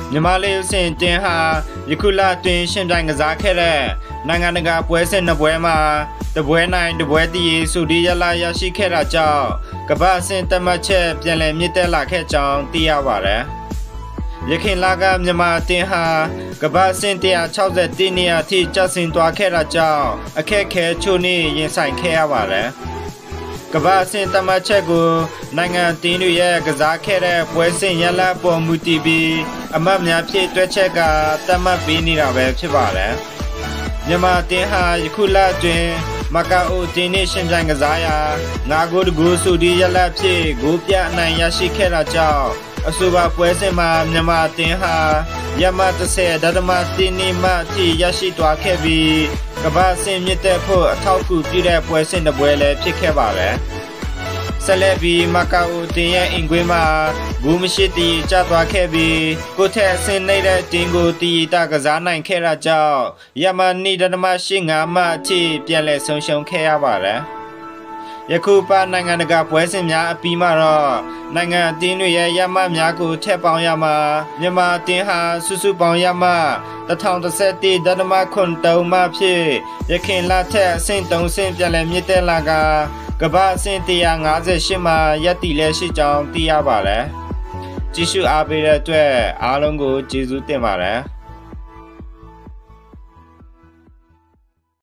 မြန်မာလေးဥစဉ်တင်ဟာယခုလတွင်ရှင်ပြိုင်ကစားခဲ့တဲ့နိုင်ငံတကာပွဲစဉ်နှစ်ပွဲမှာတပွဲနိုင်တပွဲတည်စုဒီရလာရရှိခဲ့တာကြောင့်ကမ္ဘာအဆင့်တက်မှတ်ချက်ပြန်လည်မြင့်တက်လာခဲ့ကြောင်းသိရပါတယ်။ယခင်လကမြန်မာအသင်းဟာကမ္ဘာအဆင့်161နေရာထိကျဆင်းသွားခဲ့တာကြောင့်အခက်အခဲချို့နဲ့ရင်ဆိုင်ခဲ့ရပါတယ်။ကမ္ဘာအဆင့်တက်မှတ်ချက်ကိုနိုင်ငံအသင်းတွေရဲ့ကစားခဲ့တဲ့ပွဲစဉ်ရလဒ်ပေါ်မူတည်ပြီးအမှတ်များဖြည့်တွက်ချက်ကတက်မှတ်ပေးနေတာပဲဖြစ်ပါတယ်။မြန်မာအသင်းဟာယခုလအတွင်းမကာအိုတင်းနဲ့ရှင်ပြိုင်ကစားရာ9ဂိုးတကူစုဒီရလဒ်ဖြင့်ဂိုးပြအနိုင်ရရှိခဲ့တာကြောင့်အဆိုပါပွဲစဉ်မှာမြန်မာအသင်းဟာရမ30.1နေမှအထိရရှိသွားခဲ့ပြီးကမ္ဘာအဆင့်မြင့်တက်ဖို့အထောက်အကူပြုတဲ့ပွဲစဉ်တစ်ပွဲလည်းဖြစ်ခဲ့ပါတယ်။ဆက်လက်ပြီးမကာအိုတင်းရဲ့အင်ကွင်းမှာဘူမရှိတီကျသွားခဲ့ပြီးကိုထက်အဆင့်နေတဲ့တင်းကိုတီတာကစားနိုင်ခဲ့တာကြောင့်ရမ2.85မှအထိပြန်လည်ဆုံးရှုံးခဲ့ရပါတယ်။ယခုပါနိုင်ငံတကာပွဲစဉ်များအပြီးမှာတော့နိုင်ငံအသင်းတွေရဲ့ရမများကိုထက်ပေါင်းရမှာမြန်မာအသင်းဟာစုစုပေါင်းရမ1011.3မှဖြစ်ရခင်လထက်အဆင့်3ဆင့်ပြန်လည်မြင့်တက်လာကမ္ဘာအဆင့်158မှာရပ်တည်လက်ရှိကြောင်းသိရပါတယ်။ကြည့်ရှုအားပေးတဲ့အတွက်အားလုံးကိုကျေးဇူးတင်ပါတယ်။